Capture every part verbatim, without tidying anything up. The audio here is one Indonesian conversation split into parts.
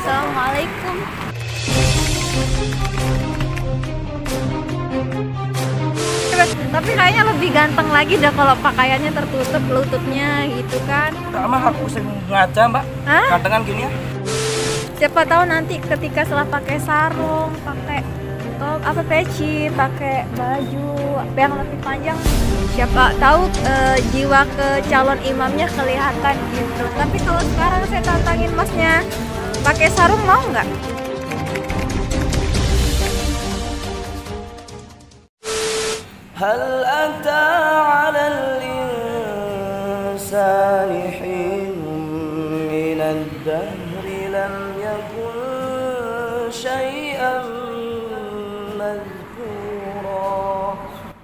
Assalamualaikum. Tapi kayaknya lebih ganteng lagi dah kalau pakaiannya tertutup lututnya gitu kan. Enggak mah aku sering ngaca mbak. Hah? Gantengan gini ya. Siapa tahu nanti ketika setelah pakai sarung, pakai top, apa peci, pakai baju yang lebih panjang, siapa tahu e, jiwa ke calon imamnya kelihatan gitu. Tapi kalau sekarang saya tantangin masnya pakai sarung, mau nggak? Hal ata 'alal insani hinun minad dahri lam yakun syai'an madhkura.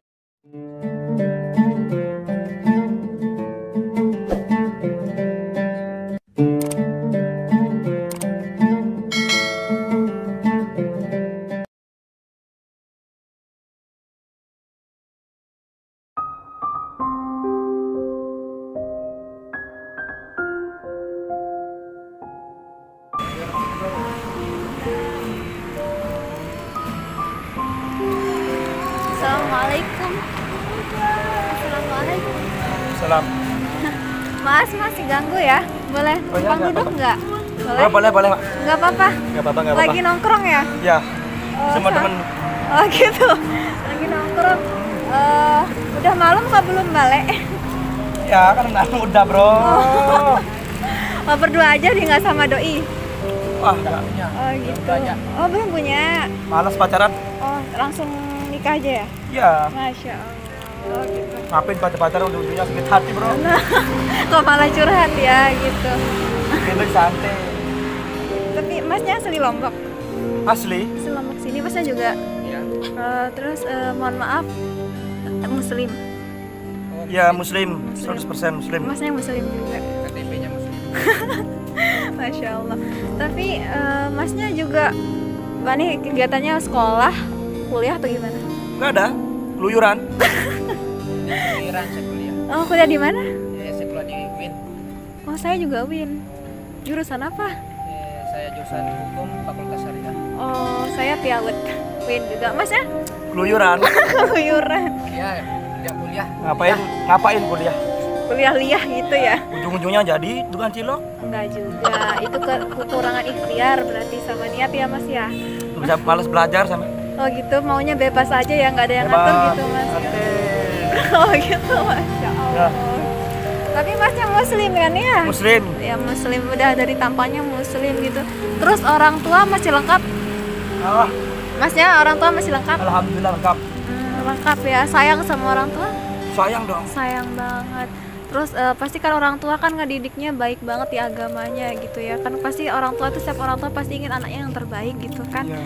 Assalamualaikum. Assalamualaikum. Salam. Mas, masih ganggu ya? Boleh Oh, iya, numpang nggak duduk apa-apa. nggak? Boleh? Oh, boleh boleh mbak. Nggak apa-apa? Nggak apa-apa nggak Lagi apa-apa. nongkrong ya? Ya. Oh, Sama sa- temen. Oh gitu. Lagi nongkrong. Eh, udah malam nggak belum balik? Ya kan udah bro. Oh. Oh, berdua aja nih nggak sama doi? Wah nggak punya. Oh gitu. Oh belum punya. Malas pacaran? Oh langsung nikah aja ya? Ya. Masya Allah. Oh gitu. Ngapain pacar-pacaran ujung-ujungnya sakit hati bro. Nah, kok malah curhat ya gitu. Ini santai. Tapi masnya asli Lombok? Asli? Asli Lombok sini masnya juga? Iya. Eh, terus eh, mohon maaf, eh, Muslim. Ya muslim, seratus persen muslim. Masnya Muslim juga. K T P-nya muslim. Masya Allah. Tapi eh, masnya juga, Bani kegiatannya sekolah, kuliah atau gimana? Nggak ada, keluyuran. Keluyuran saya kuliah. Oh kuliah di mana? Ya, saya kuliah di U I N. Oh saya juga U I N. Jurusan apa? Eh, saya jurusan hukum Fakultas Syariah. Oh saya Piawet. U I N juga. Masnya Keluyuran. keluyuran. Iya, kuliah kuliah. Ngapain? Ngapain kuliah? Kuliah liah gitu ya? Ujung-ujungnya jadi tukang cilok. Enggak juga. Itu ke kekurangan ikhtiar berarti sama niat ya Mas ya. Bisa males belajar sama. Oh gitu, maunya bebas aja ya, nggak ada yang ngatur gitu Mas. Santai. Oh gitu, Masya Allah. Ya. Tapi Masnya Muslim kan ya? Muslim. Ya Muslim, udah dari tampangnya Muslim gitu. Terus orang tua masih lengkap? Ah, Masnya orang tua masih lengkap? alhamdulillah lengkap. Hmm, lengkap ya, sayang sama orang tua? Sayang dong. Sayang banget. Terus eh, pasti kan orang tua kan ngedidiknya baik banget di agamanya gitu ya. Kan pasti orang tua tuh, setiap orang tua pasti ingin anaknya yang terbaik gitu kan. Ya.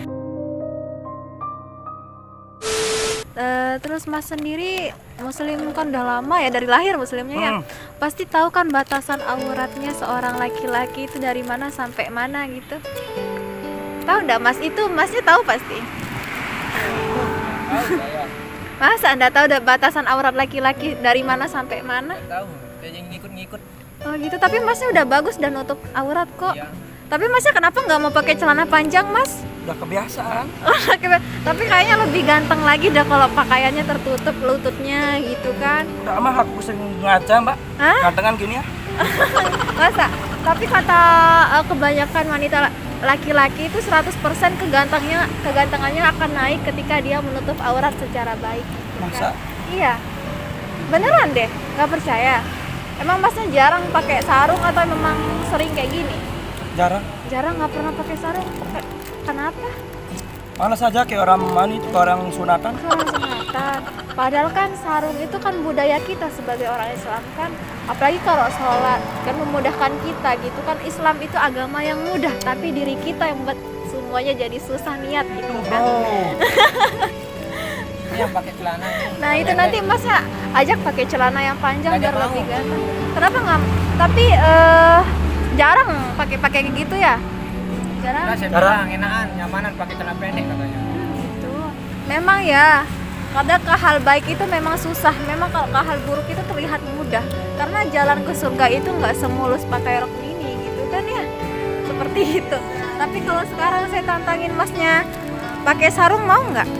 Eh, terus Mas sendiri Muslim kan udah lama ya, dari lahir Muslimnya ya. Hmm. Pasti tahu kan batasan auratnya seorang laki-laki itu dari mana sampai mana gitu. Tahu nggak Mas? Itu Masnya tahu pasti. Tahu saya. Masa Anda tahu udah batasan aurat laki-laki dari mana sampai mana? Tahu. Saya yang ngikut-ngikut. Oh gitu, tapi Masnya udah bagus dan nutup aurat kok. Iya. Tapi Masnya kenapa nggak mau pakai celana panjang Mas? Udah kebiasaan. Tapi kayaknya lebih ganteng lagi dah kalau pakaiannya tertutup lututnya gitu kan. Udah mah aku sering ngaca mbak. Hah? Gantengan gini ya. Masa? Tapi kata uh, kebanyakan wanita la- laki-laki itu seratus persen kegantengnya kegantengannya akan naik ketika dia menutup aurat secara baik. gitu Masa? kan. Iya. Beneran deh, nggak percaya. Emang Masnya jarang pakai sarung atau memang sering kayak gini? Jarang. Jarang, nggak pernah pakai sarung. Ke- Kenapa? Malas aja kayak orang mani, kayak orang sunatan. Orang sunatan. Padahal kan sarung itu kan budaya kita sebagai orang Islam kan. Apalagi kalau sholat kan memudahkan kita gitu kan. Islam itu agama yang mudah, tapi diri kita yang buat semuanya jadi susah niat gitu kan. Oh. Ini yang pakai celana. Nah itu nanti Masnya ajak pakai celana yang panjang Nggak biar mau. lebih ganteng. Kenapa nggak? Tapi eh, jarang pakai-pakai gitu ya. Jarang. Nah, saya Jarang. bilang enakan, nyamanan pakai celana pendek katanya. Gitu. Memang ya. Kadang ke hal baik itu memang susah. Memang kalau ke hal buruk itu terlihat mudah. Karena jalan ke surga itu nggak semulus pakai rok mini gitu kan ya. Seperti itu. Tapi kalau sekarang saya tantangin masnya pakai sarung, mau nggak?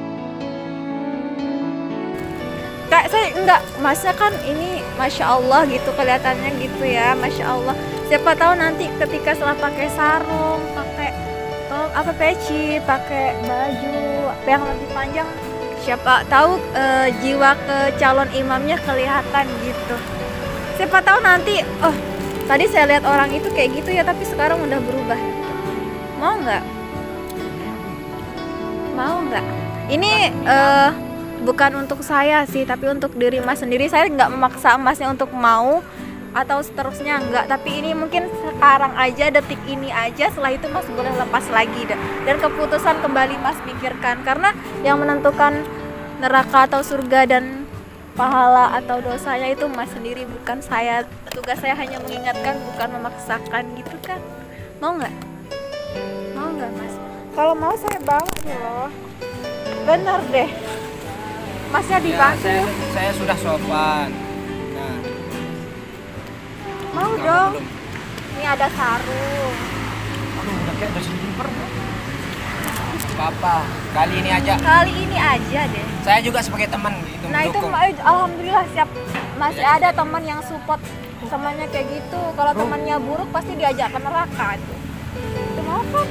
Kak, saya enggak, masnya kan ini Masya Allah gitu kelihatannya gitu ya, Masya Allah. Siapa tahu nanti ketika setelah pakai sarung, pakai top, apa peci, pakai baju yang lebih panjang, siapa tahu e, jiwa ke calon imamnya kelihatan gitu. Siapa tahu nanti, oh tadi saya lihat orang itu kayak gitu ya, tapi sekarang udah berubah. Mau nggak? Mau nggak? Ini eh, bukan untuk saya sih, tapi untuk diri Mas sendiri. Saya nggak memaksa Masnya untuk mau atau seterusnya, enggak. Tapi ini mungkin sekarang aja, detik ini aja, setelah itu Mas boleh lepas lagi. Dan keputusan kembali Mas pikirkan. Karena yang menentukan neraka atau surga dan pahala atau dosanya itu Mas sendiri, bukan saya. Tugas saya hanya mengingatkan, bukan memaksakan gitu kan. Mau nggak? Mau nggak Mas? Kalau mau saya bawa nih loh. Bener deh. Masnya Ya, dibantu. saya, saya sudah sopan. Nah, Mau kamu dong. belum. Ini ada sarung. Aduh, udah kayak udah seliper. Papa, kali ini aja. Kali ini aja deh. Saya juga sebagai teman gitu Nah itu mendukung. ma- alhamdulillah siap, masih ada teman yang support temannya kayak gitu. Kalau temannya buruk pasti diajak ke neraka itu. Itu mau kan?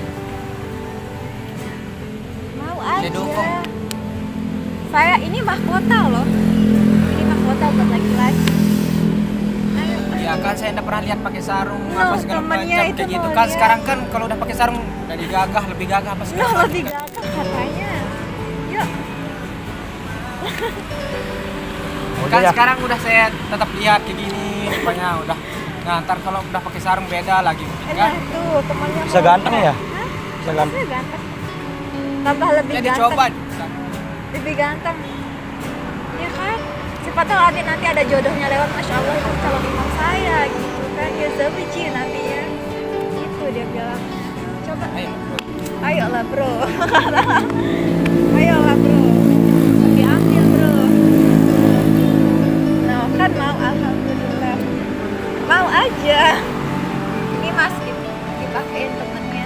Mau aja. dukung. Saya ini mahkota loh. Ini mahkota buat laki-laki. Ayo. Ya kan saya enggak pernah lihat pakai sarung No, apa segala temennya macam itu kayak gitu mau kan. lihat. Sekarang kan kalau udah pakai sarung jadi gagah, lebih gagah apa segala Loh, macam. lebih gagah katanya. Yuk. Kan ya. sekarang udah saya tetap lihat kayak gini rupanya udah. Nah, ntar kalau udah pakai sarung beda lagi mungkin Eh, kan. nah, tuh temannya Bisa mau ganteng lihat. ya? Hah? Bisa ganteng. Bisa ganteng. Tambah lebih Jadi ganteng. coba. Lebih ganteng. Ya kan? Siapa tahu nanti nanti ada jodohnya lewat, Masya Allah itu calon imam saya gitu kan. Ya sebiji nanti ya. Gitu dia bilang. Coba. Ayo. Ayolah bro. Ayolah bro. Diambil bro. Nah kan mau, alhamdulillah. Mau aja. Ini mas dipakein temennya.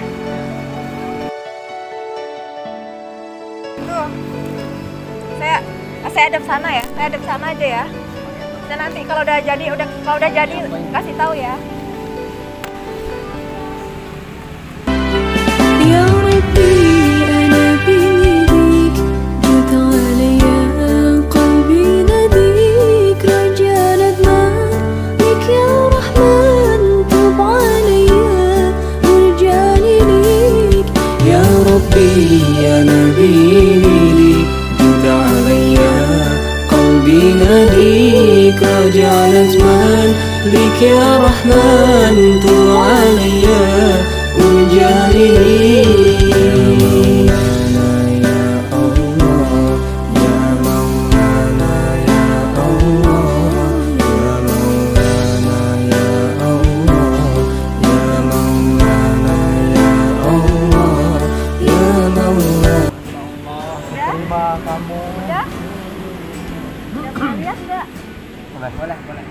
Tuh. Saya saya hadap sana ya. Saya hadap sana aja ya. Dan nanti kalau udah jadi udah kalau udah jadi kasih tahu ya. يا ربي أنا بيديك جد عليا قلبي ناديك رجع ندمان لك يا رحمن تب عليا وارجعني ليك يا ربي أنا بيديك جد عليا قلبي ناديك رجع ندمان لك يا رحمن تب عليا وارجعني ليك يا الله يا مولانا يا الله يا مولانا يا الله يا مولانا يا الله يا مولانا Udah? Terima kamu. Udah? Udah pernah lihat nggak? Boleh. Boleh, boleh.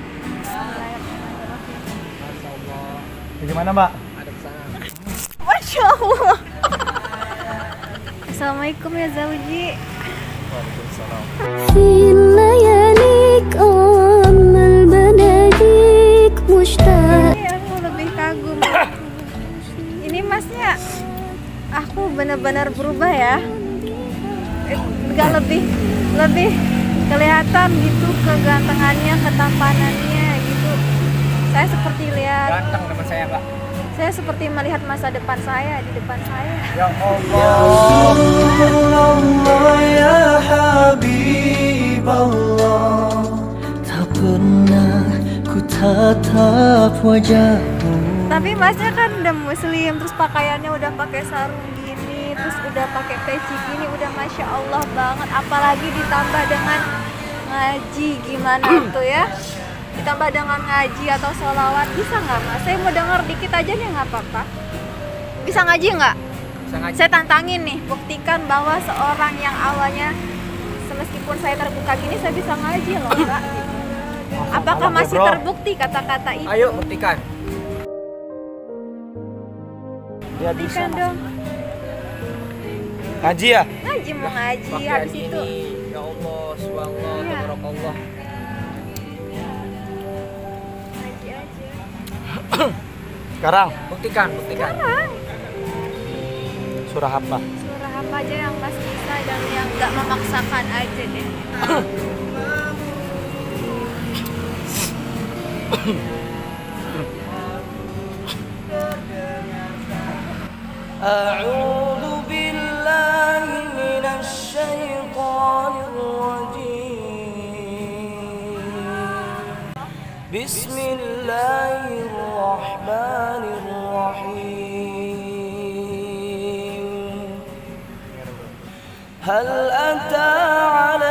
Ya, gimana Mbak? Ada sana. Masya Allah. Assalamualaikum ya Zauji. Waalaikumsalam. في لياليك أمل بناديك مشتاق Ini aku lebih kagum. Ini masnya, aku benar-benar berubah ya. Eh, Nggak lebih lebih kelihatan gitu kegantengannya, ketampanannya gitu. Saya seperti lihat, Ganteng teman saya, Pak. saya seperti melihat masa depan saya di depan saya. Ya Allah. Allah ya Habib Allah, tak pernah ku tatap wajahmu. Tapi masnya kan udah muslim, terus pakaiannya udah pakai sarung gini, terus udah pakai peci gini, udah masya Allah banget. Apalagi ditambah dengan ngaji gimana tuh ya? Ditambah dengan ngaji atau sholawat, bisa nggak mas? Saya mau dengar dikit aja nih, nggak apa-apa. Bisa ngaji nggak? Bisa ngaji. Saya tantangin nih, buktikan bahwa seorang yang awalnya meskipun saya terbuka gini, saya bisa ngaji loh kak. Apakah Allah, masih bro. terbukti kata-kata itu? Ayo buktikan. Ya bisa. Buktikan dong. Ngaji ya? Ngaji mau ngaji Pakai habis ini, itu. ya Allah, subhanallah, Iya. tabarakallah. Ngaji aja. Sekarang Buktikan, buktikan. Sekarang surah apa? surah apa aja yang Mas bisa dan yang nggak memaksakan aja deh. أعوذ بالله من الشيطان الرجيم بسم الله الرحمن الرحيم هل أتى على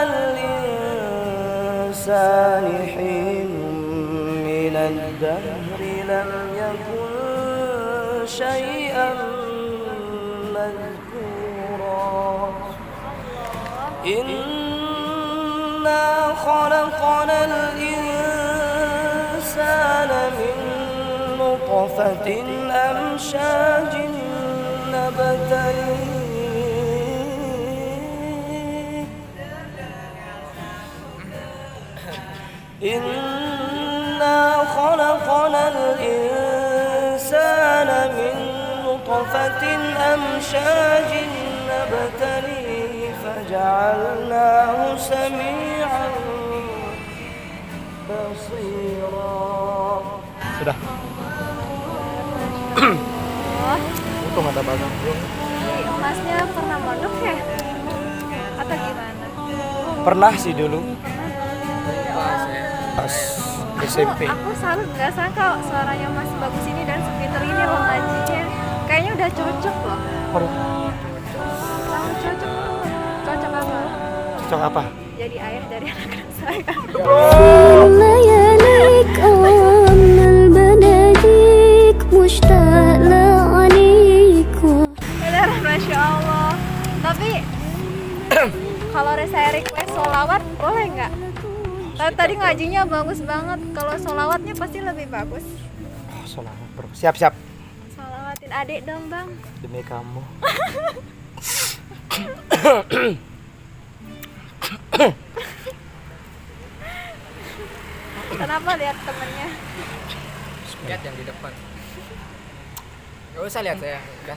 الإنسان حين من الدهر لم يكن شيئا مذكورا إنا خلقنا الإنسان من نطفة أمشاج نبتليه إنا خلقنا الإنسان من نطفة أمشاج نبتليه فجعلناه سميعا بصيرا. Sudah. Oh, Untung ada bagang. ini Masnya pernah mondok ya? Atau gimana? Pernah sih dulu Pas ya. pas S M P. Aku, aku salut nggak sangka suaranya Mas bagus ini dan sepinter ini loh ngajinya. Kayaknya udah cocok loh. Waduh, Sangat cocok. Cocok apa? cocok apa? Jadi ayah dari anak saya. لياليك أمل بناديك مشتاق لعنيك Bener, Masya Allah. Tapi kalau saya request solawat boleh nggak? Tadi tadi ngajinya bagus banget. Kalau solawatnya pasti lebih bagus. Oh, sholawat bro. Siap siap. Solawatin adik dong bang. Demi kamu. Kenapa lihat temennya? Lihat yang di depan. Gak usah lihat saya. Udah.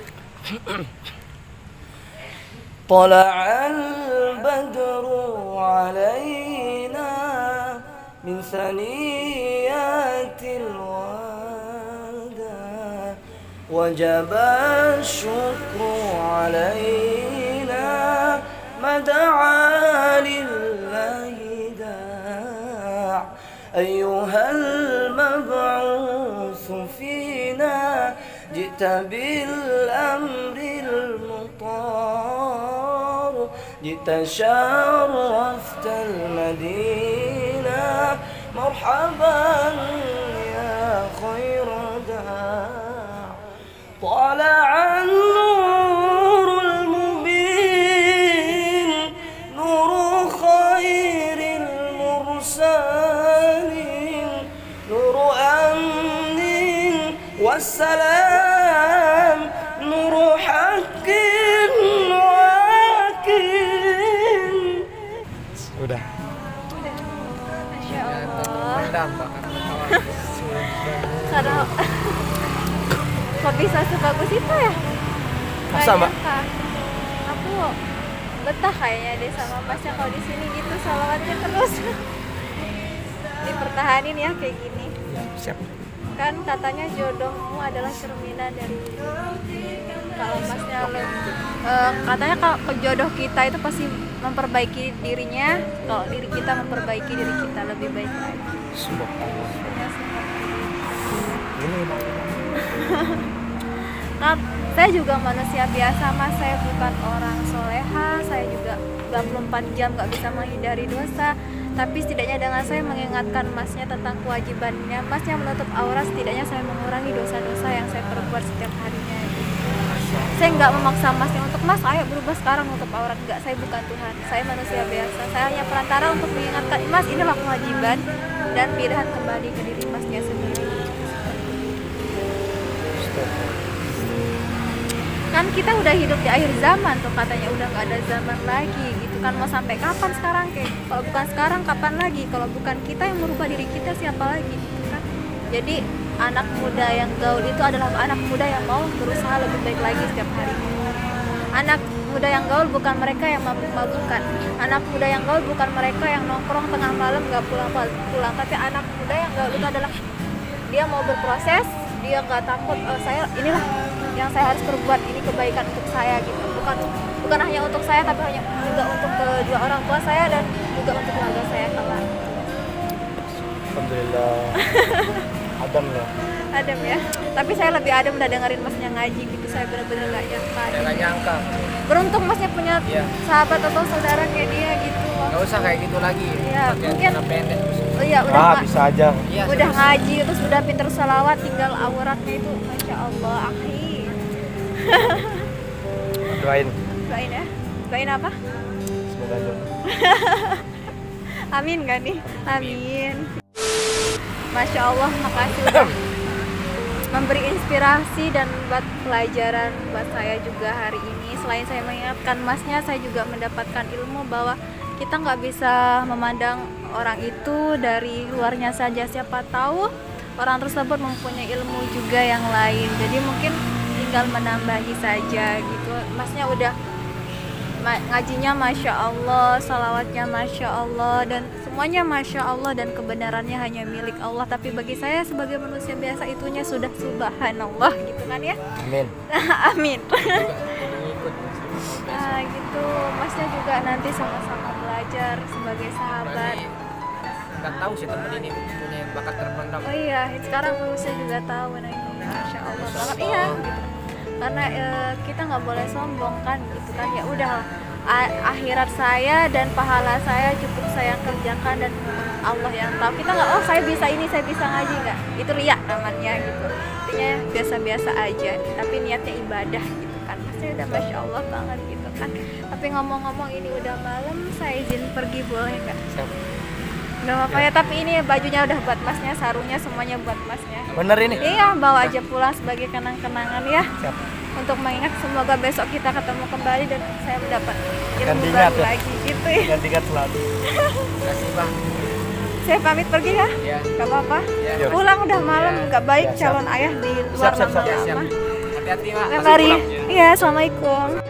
طلع البدر علينا من ثنيات الوداع وجب الشكر علينا ما دعا لله داع أيها المبعوث فينا جئت بالأمر المطاع جئت شرفت المدينة مرحبا يا خير داع طلع النور المبين نور خير المرسلين نور أمن والسلام نور حق واكن. Udah. Masya Allah. Rendam bahkan kawan. Karena kok bisa sebagus itu ya? Masa, Nggak Mbak? nyangka. Aku betah kayaknya deh sama Masnya kalau di sini gitu salawatnya terus. Dipertahanin ya kayak gini. Ya, siap. Kan katanya jodohmu adalah cerminan dari kalau Masnya le- eh, katanya kalau ke jodoh kita itu pasti memperbaiki dirinya, kalau diri kita memperbaiki diri kita lebih baik lagi. Subhanallah. Ya, seperti itu. Ini Kan saya juga manusia biasa mas, saya bukan orang soleha, saya juga dua puluh empat jam nggak bisa menghindari dosa. Tapi setidaknya dengan saya mengingatkan masnya tentang kewajibannya, masnya menutup aurat, setidaknya saya mengurangi dosa-dosa yang saya perbuat setiap harinya. Saya nggak memaksa masnya untuk mas, ayo berubah sekarang nutup aurat. Nggak, saya bukan Tuhan, saya manusia biasa. Saya hanya perantara untuk mengingatkan mas, inilah kewajiban dan pilihan kembali ke diri masnya sendiri. kan kita udah hidup di akhir zaman tuh katanya, udah nggak ada zaman lagi gitu kan. Mau sampai kapan sekarang kayak, kalau bukan sekarang kapan lagi, kalau bukan kita yang merubah diri kita siapa lagi gitu kan. Jadi anak muda yang gaul itu adalah anak muda yang mau berusaha lebih baik lagi setiap hari. Anak muda yang gaul bukan mereka yang mabuk-mabukan. Anak muda yang gaul bukan mereka yang nongkrong tengah malam nggak pulang-pulang. Tapi anak muda yang gaul itu adalah dia mau berproses, dia nggak takut, oh, saya inilah yang saya harus perbuat, ini kebaikan untuk saya gitu. Bukan bukan hanya untuk saya, tapi hanya juga untuk kedua orang tua saya dan juga untuk keluarga saya kelak. Alhamdulillah. Adam ya. Adem ya. Tapi saya lebih adem udah dengerin masnya ngaji gitu. Saya benar-benar nggak nyangka. Saya nggak nyangka. Beruntung masnya punya Iya. sahabat atau saudara kayak dia gitu. Nggak usah kayak gitu lagi. Iya, Pakai mungkin- celana pendek. Oh iya, udah Ah, nga- bisa aja. Iya, udah serius. ngaji terus udah pinter salawat, tinggal auratnya itu masya Allah akhi. Doain. Doain ya. Doain apa? Semoga jodoh. Amin gak nih? Amin. Masya Allah, makasih udah memberi inspirasi dan buat pelajaran buat saya juga hari ini. Selain saya mengingatkan masnya, saya juga mendapatkan ilmu bahwa kita nggak bisa memandang orang itu dari luarnya saja. Siapa tahu orang tersebut mempunyai ilmu juga yang lain. Jadi mungkin tinggal menambahi saja gitu. Masnya udah ma- ngajinya Masya Allah, salawatnya Masya Allah, dan semuanya Masya Allah, dan kebenarannya hanya milik Allah. Tapi bagi saya sebagai manusia biasa itunya sudah subhanallah gitu kan ya. Amin. Amin. Nah gitu, masnya juga nanti sama-sama belajar sebagai sahabat. Berarti nggak tahu sih temen ini punya bakat terpendam. Oh iya, sekarang saya juga tahu nah ini Masya Allah banget, iya gitu. Karena eh, kita nggak boleh sombong kan gitu kan, ya udah a- akhirat saya dan pahala saya cukup saya kerjakan dan Allah yang tahu. Kita nggak, oh saya bisa ini, saya bisa ngaji, nggak, itu riak namanya gitu. Intinya biasa-biasa aja, tapi niatnya ibadah gitu kan. Pasti udah Masya Allah banget gitu kan. Tapi ngomong-ngomong ini udah malam, saya izin pergi boleh nggak? Nggak apa-apa ya, tapi ini bajunya udah buat masnya, sarungnya semuanya buat masnya. Bener ini? Iya, bawa aja pulang sebagai kenang-kenangan ya. Siap. Untuk mengingat, semoga besok kita ketemu kembali dan saya mendapat ilmu Dan diingat baru ya. lagi gitu ya. Dan ingat selalu. Terima kasih bang. Saya pamit pergi ya. Ya. Gak apa-apa. Ya. Pulang udah malam, Ya. nggak baik Ya, siap. calon ayah di luar Siap, siap, siap. lama-lama. Hati-hati mak. Mari. Iya, assalamualaikum.